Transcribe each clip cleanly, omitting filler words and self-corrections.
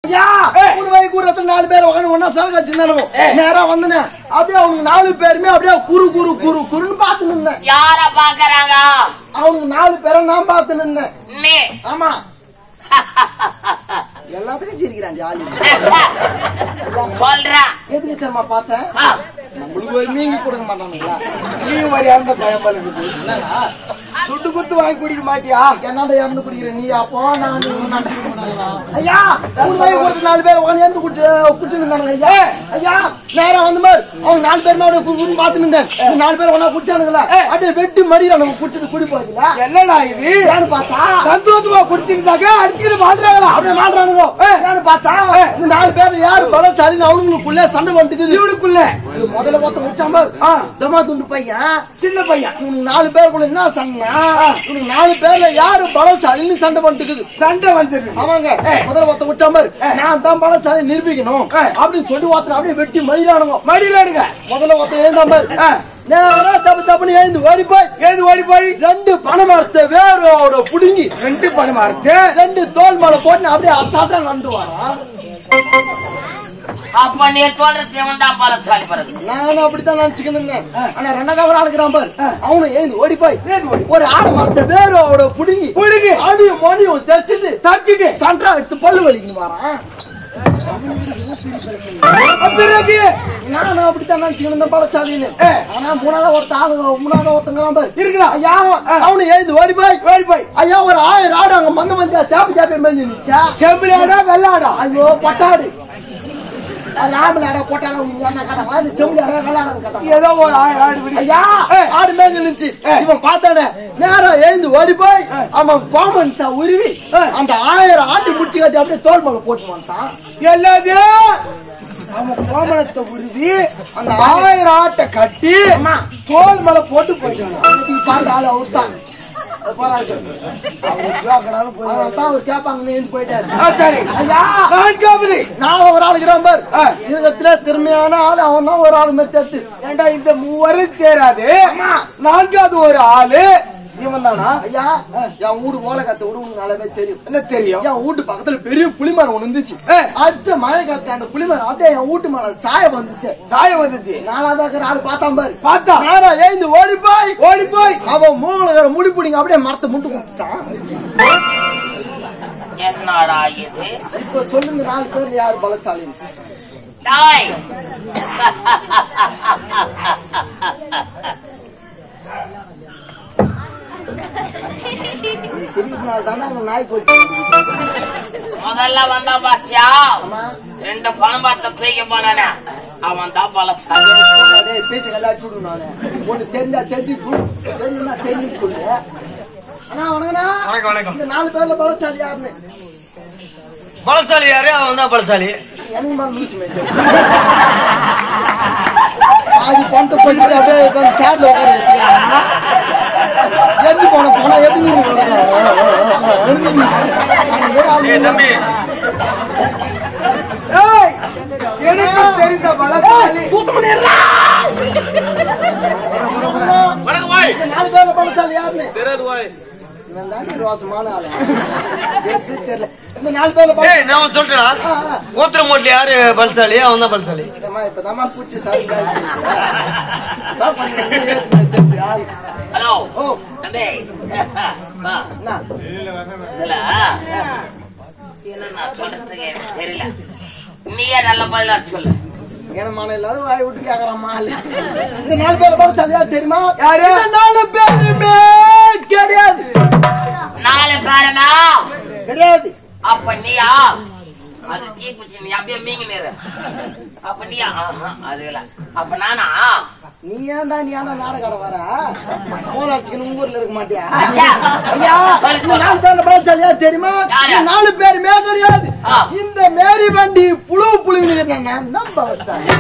4 பேர் ஒன்னா சரக்கு வச்சிருந்தானுங்க. நேரா வந்தனே அப்படியே அவங்க 4 பேருமே அப்படியே குரு குரு குரு குருன்னு பார்த்து நின்றேன். யார பாக்குறாங்க? அவங்க 4 பேரை நான் பார்த்து நின்றேன். ஆமா எல்லாத்துக்கும் சிரிக்கிறான் ஜாலி. சொல்றேன் எதுக்கு தெரியுமா பார்த்தேன்? நம்மளுக்கு ஒரு மீங்க கொடுக்க மாட்டானுங்களா? நீ மாதிரி அந்த பயம் இருக்குது. துட்டு குத்து வாங்கி குடிக்க மாட்டியா? என்னடா இறந்து குடிக்கிற நீ? அப்போ நான் ஐயா 4 பேர் உட்காந்து குடிச்சு இருந்தானுங்க. ஐயா ஐயா நேரம் வந்து மாதிரி அவங்க 4 பேருமே அப்படியே பார்த்து இருந்தேன். 4 பேர் ஒன்னா குடிச்சானுங்களா அப்படியே வெட்டி மடியில குடிச்சிட்டு குடி போயிருக்கீங்களா? என்னடா இது? ஏன்னு பார்த்தா சந்தோஷமா குடிச்சிருந்தாங்க அடிச்சுக்கிட்டு வாழ்றாங்களா? அப்படியே மாட்டுறானுங்க. ஏன்னு பார்த்தா இந்த 4 பேர் யாரு பலசாலின்னு அவனுங்களுக்குள்ள சண்டை வந்துக்குது. இவனுக்குள்ள முதல்ல மொத்தம் முடிச்சாம தமா துண்டு பையன் சின்ன பையன் இவனுக்கு 4 பேருக்குள்ள என்ன சண்டை? இவனுக்கு 4 பேர்ல யாரு பலசாலின்னு சண்டை வந்துக்குது. சண்டை வந்துருக்கு. ஆமாங்க. முதல்ல ஒருத்த முடிச்சா மாதிரி நான் தான் பலசாலி நிரூபிக்கணும் அப்படின்னு சொல்லி ஒருத்தர் அப்படியே வெட்டி மடியிலானுங்க. மடியிலானுங்க. முதல்ல ஒருத்த எழுந்த மாதிரி நேரா தப்புன்னு எழுந்து ஓடி போய் 2 பனை மரத்தை வேரோட புடுங்கி 2 பனை மரத்தை 2 தோல் மேல போட்டு அப்படியே அசாத்தா நடந்து வரான். அப்ப நீ சொல்றது இவன்தான் பலசாலி பிறகு. நானும் அப்படித்தான் நினைச்சுக்கிட்டு இருந்தேன். ஆனா 2வது ஒரு ஆளுக்குறான் பாரு. அவனும் எழுந்து ஓடி போய் ஒரு ஆடு மரத்தை வேரோட புடுங்கி அடியும் மணியும் தச்சிட்டு சண்டா எடுத்து பல்லு வலிக்கு வரான். பிறகு நானும் அப்படித்தான் நினைச்சுக்கிட்டு இருந்தேன் பலசாலின்னு. ஆனா 3வது ஒருத்தங்க பாரு இருக்கிறான். ஐயா அவனு எழுந்து ஓடி போய் ஐயா ஒரு 1000 ஆடு அங்க மந்த தேப்பி மேய்ஞ்சி நிச்சா. செம்பிளாடா வெள்ளாடா? ஐயோ பட்டாடு ஏதோ ஒரு 1000 ஆடு ஆடு மேய்ஞ்சி நிச்சு. இவன் பார்த்தானே நேரம் எழுந்து ஓடி போய் அவன் பாம்பன் உருவி அந்த 1000 ஆட்டு முடிச்சு கட்டி அப்படியே தோல் மேல போட்டு வந்துட்டான். எல்லாத்தையும் அவன் கோமணத்தை உருவி அந்த 1000 ஆட்டை கட்டி தோல் மேல போட்டு போயிட்டான். பார்த்த ஆளு அவர்தான் ஒரு ஆளுக்கு திறமையான ஆளு அவன் தான் ஒரு ஆளு மாதிரி. ஏண்டா இந்த 3 சேராது 4வது ஒரு ஆளு இவன் தானா? ஐயா என் வீடு ஓலை காத்த விடு உனக்கு நல்லாவே தெரியும். என்ன தெரியும்? என் வீட்டு பக்கத்துல பெரிய புளிமரம் ஒண்ணு இருந்துச்சு. அச்ச மழை காத்த அந்த புளிமரம் அப்படியே என் வீட்டு மேல சாயம் வந்துச்சு. 4வது ஆளு பார்த்தா நேரா எழுந்து ஓடி போய் அவன் 3 முடி பிடிங்க அப்படியே மரத்தை முட்டு கொடுத்துட்டான். என்னடா இது? இப்ப சொல்லுங்க 4 பேர் யாரு பலசாலி? முதல்ல வந்தா பாத்தியா 2 பணம் பார்த்த தூக்கி போனானே அவன் தான் பலசாலி. பேச்சு எல்லாம் சுடு நானு ஒண்ணு தெரிஞ்சா தெரிஞ்சு சொல்லு. ஆனா வணக்கம். இந்த 4 பேர்ல பலசாலி யாருன்னு? பலசாலி யாரு? அவன் தான் பலசாலி. எனக்கு மேல லூசுமே அது பணத்தை போயிட்டு அப்படியே சேர்ல உட்கார வச்சுக்கிறாங்க. எது போனா எப்படி தம்பி எனக்கு தெரிந்த பலசாலி நாலு பேர்ல பலசாலி யாருன்னு நான் சொல்றேன். கோத்திர மோட்ல யாரு பலசாலி? அவன் தான் பலசாலி. ஹலோ தம்பி என்ன சொல்றதுக்கு தெரியல. நீயே நல்ல பதிலா சொல்லு. ஏனமான இல்லாத வாய் விட்டு கேக்குறாமா? இந்த 4 பேர் பலசாலி யாரு தெரியுமா? 4 பேருமே கிடையாது. 4 பேருனா கிடையாது. அப்ப நீயா? அது தீ குச்சி நீ அப்படியே மீங்க நேரு. அப்ப நீயா? அது இல்ல. அப்ப நானா? நீ ஏன்டா நாடகம் வர போனாச்சுன்னு உங்க ஊர்ல இருக்க மாட்டியா? ஐயா 4 பேர்ல பலசாலி யாரு தெரியுமா? 4 பேருமே கிடையாது. இந்த மேரி வண்டி புழுவினு நான் பலசாலி.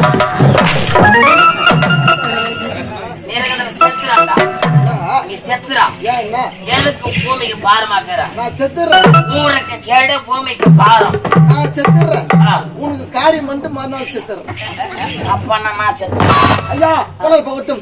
நீ செத்துறா. எதுக்கு பூமிக்கு பாரமாக்குற? நான் செத்துறேன். ஊருக்கு கேடு பூமிக்கு பாரம். நான் செத்துறேன். உனக்கு காரியம் மட்டும் மறுநாள் செத்துறேன். அப்ப நான் செத்துறேன். ஐயா பலர் போகட்டும்.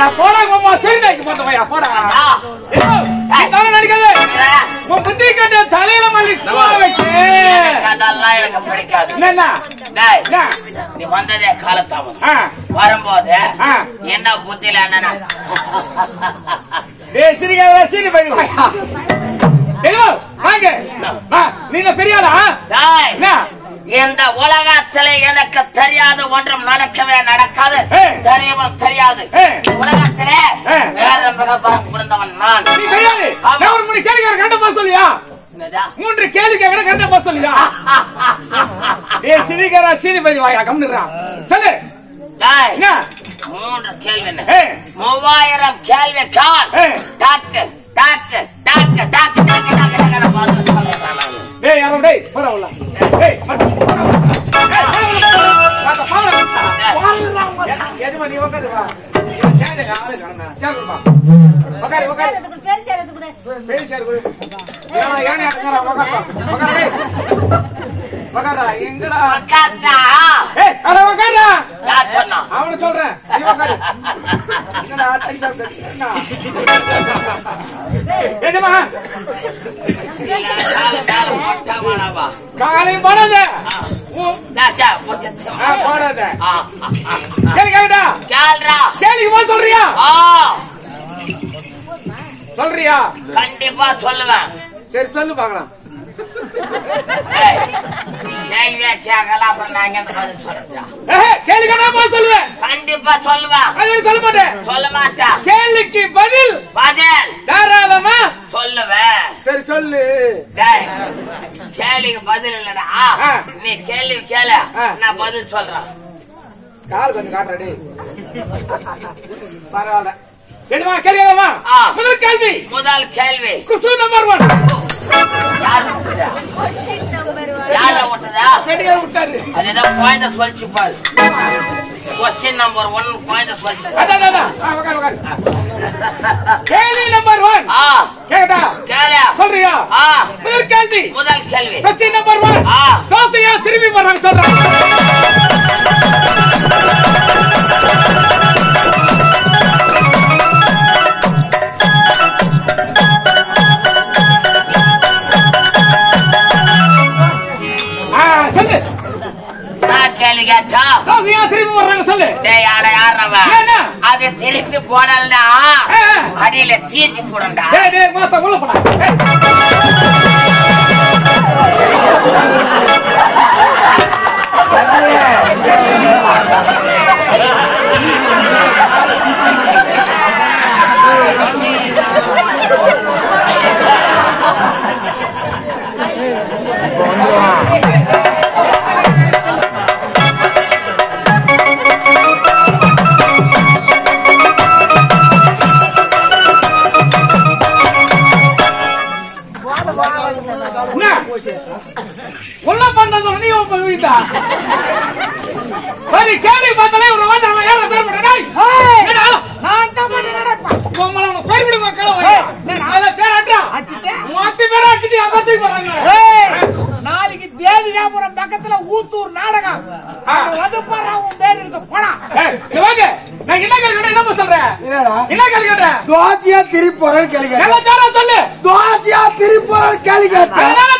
போடா மாமா சரி போட்டவையா போடா நடிக்காது உன் புத்தி கட்ட தலையில மல்லி வச்சு அதெல்லாம் எனக்கு பிடிக்காது. என்ன நீ வந்ததே காலத்தாமதம். வரும்போது என்ன புத்தியில என்ன சீனி போயிடுவாயா வாங்க நீங்க பெரியாளா இந்த உலகத்திலே எனக்கு தெரியாத ஒன்றும் நடக்கவே நடக்காது. தெரியவும் தெரியாது. உலகத்திலே வேற பிறந்தவன் நான். ஒரு மணி கேள்வி கண்டப்பா சொல்லியா 3 கேள்வி கேட்க கண்டப்பா சொல்லியா சிரிக்கிறா சீனி போயிடுவாயா கம்னுறா சொல்லு 3 கேள்வி 3000 கேள்வி கால் டாக்கு டாக்கு டாக்கு டாக்கு டாக்கு டாக்கு டேய் யாரோ டேய் பரவாயில்லை டேய் மத்த எதுமா நீ உட்காரு வா கேளுங்க ஆளு காணா கேளுப்பா உட்காரு உட்காரு பேர் குடு யானே அடங்கற உட்காரு டேய் உட்காரா எங்கடா உட்கார்டா ஏய் அட உட்காரா யார் சொன்னா அவன சொல்றேன் நீ உட்காரு என்னடா டை சாப்பிடு என்ன எதுமா காலை போடாத போடாத கேளுடா கேளுக்கு சொல்றியா சொல்றியா கண்டிப்பா சொல்லுவேன் சரி சொல்லு பாக்கலாம் கேள்வியா கேட்கல அப்புறம் நான் எங்க பதில் சொல்றேன் கேளுக்கு சொல்லுவேன் கண்டிப்பா சொல்லுவேன் அது சொல்ல மாட்டேன் சொல்ல மாட்டேன் கேள்விக்கு பதில் பதில் தாராளமா சொல்லுவேன் சரி சொல்லு கேள்விக்கு பதில் இல்லடா நீ கேள்வி கேள நான் பதில் சொல்றேன் கால் கொஞ்சம் காட்டுறடி பரவாயில்ல எதுமா கேள்விமா முதல் கேள்வி குசு நம்பர் 1 யார விட்டதா விட்டாரு அதுதான் பாயிண்ட சொல்லிச்சு பாரு क्वेश्चन नंबर 1 பாயிண்ட சொல்லிச்சு கேள்வி நம்பர் 1 கேடா கேளா சொல்றியா முதல் கேள்வி क्वेश्चन நம்பர் 1 தோசையா திரும்பி வராங்க சொல்றாங்க திருப்பி வர்றாங்க சொல்லு அது திருப்பி போடலடா அடியில தீர்ச்சி போடண்டா உள்ள போடா உள்ள பண்றது நீ போயிட்டா சரி கேள்வி பார்த்தாலே ஒரு வாரம் யார பேர் பண்ணடா நான் தான் பண்ணறப்பா உங்கள பேர் விடுங்க கலவை நான் பேர் அட்றா மொத்த பேர் அடிச்சு அகத்தி போறாங்க நாளைக்கு தேவியாபுரம் பக்கத்துல ஊத்தூர் நாடகம் வந்து பாறா உன் பேர் இருக்கு போடா வாங்க நான் என்ன கேக்குறேன் என்ன சொல்றேன் என்ன கேக்குறேன் தோசியா திருப்பி போறேன் கேளுங்க நல்லா தாரா சொல்லு தோசியா திருப்பி போறேன் கேளுங்க